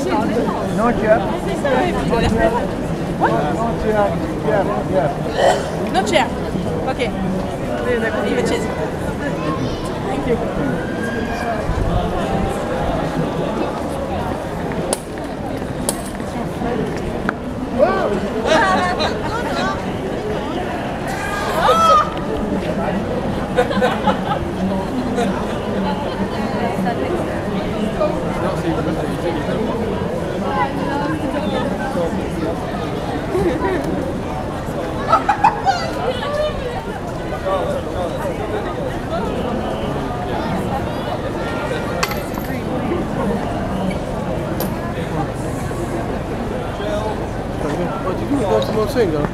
No chair. What? No chair. Yeah. No chair. Okay. Leave a cheese. Thank you. What you do? Go to Mosingo.